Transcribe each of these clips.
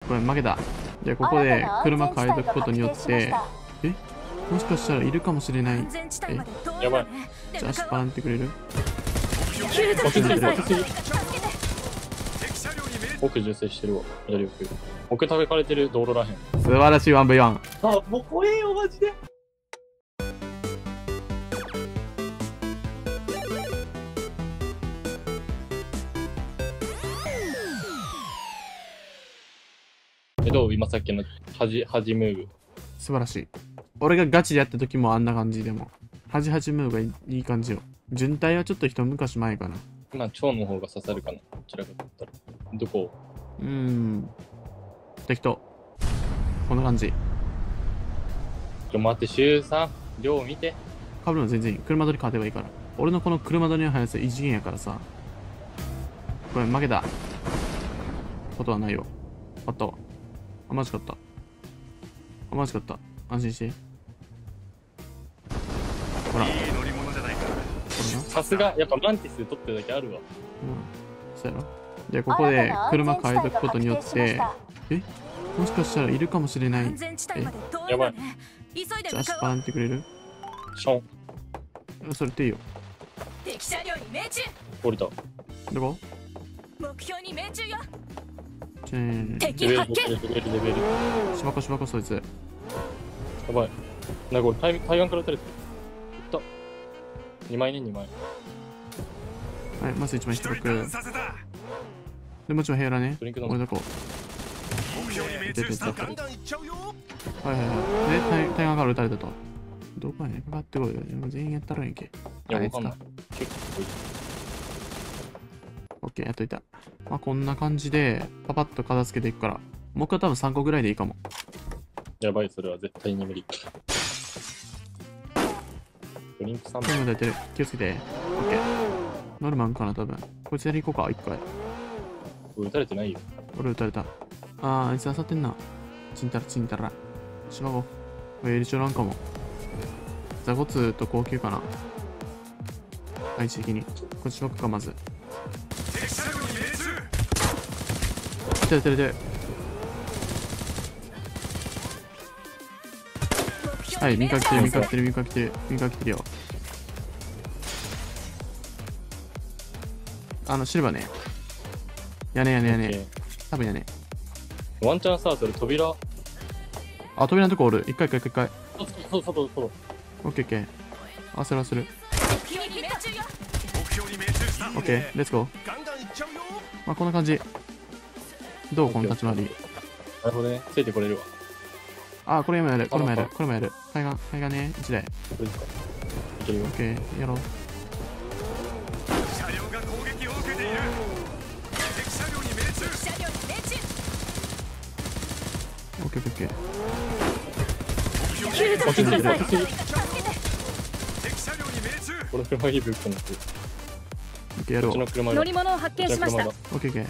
これ負けた。じゃあここで車変えとくことによって、もしかしたらいるかもしれない。 やばい。 じゃあ足パランってくれる？ 奥重生してるわ。左奥。奥食べかれてる道路らへん。 素晴らしい 1v1。 あ、もう怖えよ、マジで。どう今さっきの恥ムーブ。 素晴らしい。俺がガチでやった時もあんな感じでも。恥ムーブがいい感じよ。順体はちょっと一昔前かな。 まあ、蝶の方が刺さるかな。こちらかとったら。どこ？ 適当。こんな感じ。 待って、週3。量見て。 被るの全然いい。車取り勝てばいいから。俺のこの車取りの速さ異次元やからさ。これ負けた。ことはないよ。あったわ。あ、マジかった。あ、マジかった。安心して。ほら。 さすが、やっぱマンティス取ってるだけあるわ。 そうやろ。じゃあここで車変えとくことによって、もしかしたらいるかもしれない。 やばい。 じゃあ足パランってくれる？ ション。 それっていいよ。 敵車両に命中。 降りた。 どこ？ 目標に命中よ。 敵発見。レベル。 しばこそいつ。 やばい。なんか俺対岸から撃たれてる。撃った。2枚ね、2枚。 はい、まず1枚引く。で、もちろん部屋だね。俺どこ？出てった。はい。で、対岸から撃たれたと。どこやねん、かかってこいよ。全員やったらいいんけ。 いや、わかんない。結構オッケー、やっといた。まあ、こんな感じで、パパッと片付けていくから。僕は多分3個ぐらいでいいかも。 やばい、それは絶対に無理。ドリンク3 枚。撃たれてる。気をつけて。オッケー。ノルマンかな、多分。こいつやり行こうか、1回。 撃たれてないよ。 俺撃たれた。あいつ当たってんな。ちんたら。しばご。エリチョなんかも。座骨と高級かな。配置的に。こっちしばくか、まず。てる。はい、見かけてるよ。シルバーね。屋根。多分屋根。 ワンチャンさ、それ扉。 あ、扉のとこおる。一回。 そう。 オッケー。焦る。オッケー、レッツゴー。まあ、こんな感じ。どうこの立ち回り。 なるほどね。ついてこれるわ。 あ、これもやる。海岸ね、1台。 これですか。いけるよ。 オッケー、やろう。 車両が攻撃を受けている。敵車両に命中。 オッケー。 敵車両に命中。 この車いいぶっ込んでる。 オッケー、やろう。 乗り物を発見しました。 オッケー。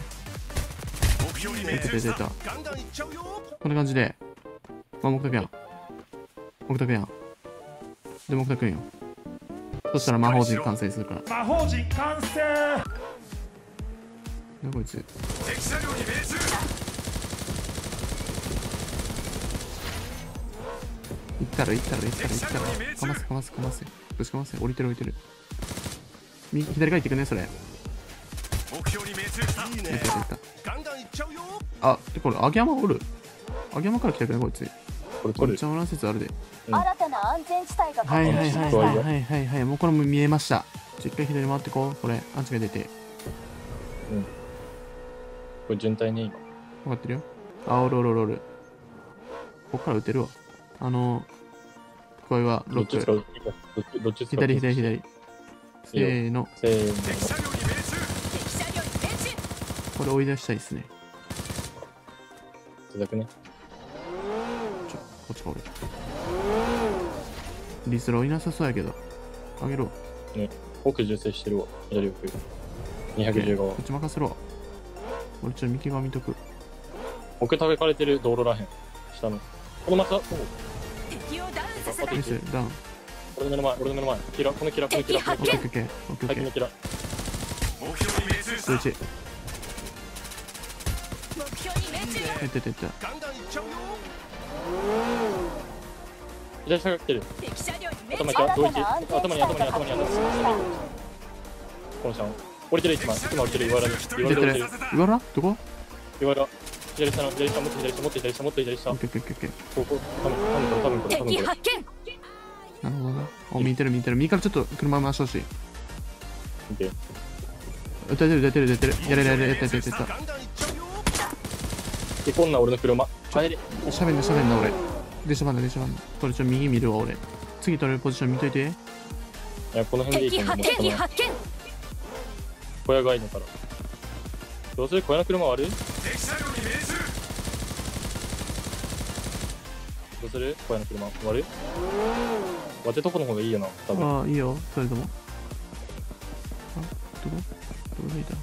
出た。こんな感じで。まあ、木拓やん。で、木拓よ。そしたら魔法陣完成するから。 魔法陣完成。 こいつ。 敵車両に命中。 行ったら。かませ。ぶちかませ。降りてる。左が行ってくね、それ。 目標に命中した。いいね。ガンガンいっちゃうよ。 あ、で、これ、アギヤマおる。アギヤマから来たくね、こいつ。 これ取る。 めっちゃおらん説あるで。 新たな安全地帯がはい。もうこれも見えました。一回左回ってこう。これ、アンチが出て。 これ順体ね、今。 分かってるよ。あ、おる。こっから撃てるわ。これはロック。 どっち使う？ 左。せーの。これ追い出したいっすね。 続くね。 こっちか俺。リスローいなさそうやけど。あげろ。 ね、奥重生してるわ。左奥。210側。 こっち任せろ。俺ちょっと右側見とく。 奥食べかれてる道路らへん。下の。このまた、 敵をダウンさせない。 ダウン。 俺の目の前。このキラ。 オッケー。 先のキラ。 目標に命中した。 数値。 目標に命いったいったいった。 ガンガンいっちゃうよ。 左下が来てる。 敵車両に命頭中。 に同一。頭に。このシャン。降りてる一番。今降りてる岩原に。 出てる。岩原どこ？ 岩原。左下の左下、もっと左下、もっと左下、もっと左下。 オッケーオッケーオッケー。 ここ、多分これ。 敵発見。 なるほどな。お、見てる。右からちょっと車回してほしい。 見て。 出てる。やった。 ガンガンいっちゃうよ。 で、こんな俺の車。帰れ。 しゃべんな俺。でしゃばんな。これ右見るわ俺。次取れるポジション見といて。 いや、この辺でいい敵と思う。 発見。 小屋がいいのから。どうする？小屋の車割る？ 敵車両に命中。 どうする？小屋の車割る？割ってとこの方がいいよな、多分。 ああ、いいよ。それとも。あ、どこいた？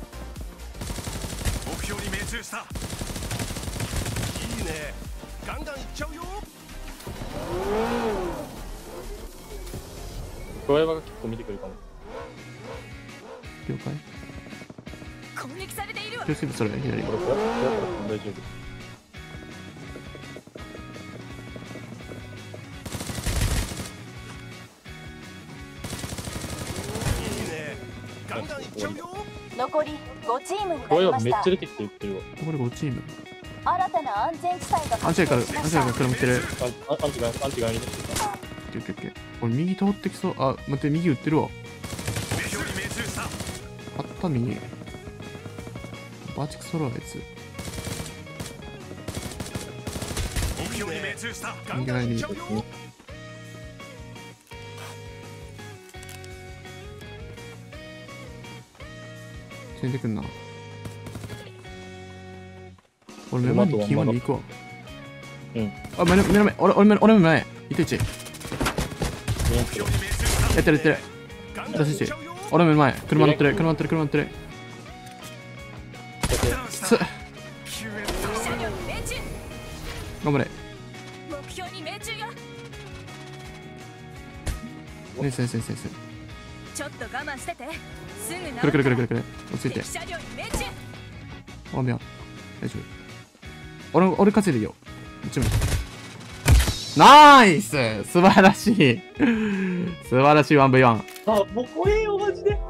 目標に命中した。いいね。ガンガンいっちゃうよ。 小屋が結構見てくるかも。 了解。 攻撃されているわ。 気をつけてそれ、左。 これ小屋から大丈夫。 いいね。ガンガンいっちゃうよ。 残り5チームにな小屋りました。 めっちゃ出てきて言ってるわ。 ここで5チーム。 新たな安全地帯がアンチ発ャイから見しました。 車来てる。 アンチがいる。 オッケー。俺右通ってきそう。あ、待って、右撃ってるわ。 目標に命中した。 あった右。バーチクソロあいつ。 目標に命中した。ガン右側にガンいっちゃうよ。 出てくんな。俺目の前にキーワンに行くわ。 うん。 あ、俺目の前。1対1。 見えんけど。 目標に命中した。 やってる。 ガンガンいっちゃうよ。 俺目の前。車乗ってる。 ダウンすっ。 救援敵車両に命中。 頑張れ。 目標に命中よ。 ナイス。 ちょっと我慢してて。すぐくる。落ち着いて敵。車両に命中。 おみや。大丈夫。俺稼いでいいよ。1名。ナイス素晴らしい 1V1。 あ、もう怖えよ、マジで。